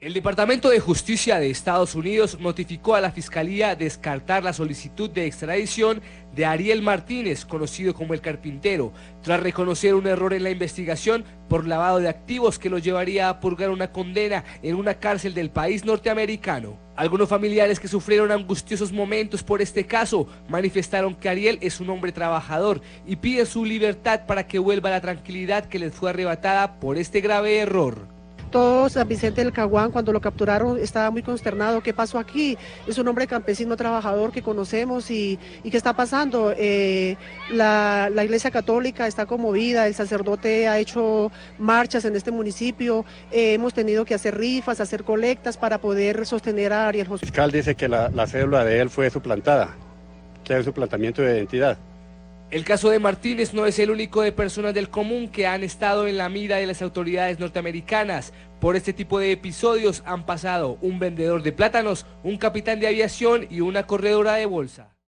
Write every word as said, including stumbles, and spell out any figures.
El Departamento de Justicia de Estados Unidos notificó a la Fiscalía descartar la solicitud de extradición de Ariel Martínez, conocido como El Carpintero, tras reconocer un error en la investigación por lavado de activos que lo llevaría a purgar una condena en una cárcel del país norteamericano. Algunos familiares que sufrieron angustiosos momentos por este caso manifestaron que Ariel es un hombre trabajador y piden su libertad para que vuelva la tranquilidad que les fue arrebatada por este grave error. Todos, San Vicente del Caguán, cuando lo capturaron, estaba muy consternado. ¿Qué pasó aquí? Es un hombre campesino trabajador que conocemos y, y ¿qué está pasando? Eh, la, la Iglesia Católica está conmovida, el sacerdote ha hecho marchas en este municipio, eh, hemos tenido que hacer rifas, hacer colectas para poder sostener a Ariel José. El fiscal dice que la, la cédula de él fue suplantada, que hay suplantamiento de identidad. El caso de Martínez no es el único de personas del común que han estado en la mira de las autoridades norteamericanas. Por este tipo de episodios han pasado un vendedor de plátanos, un capitán de aviación y una corredora de bolsa.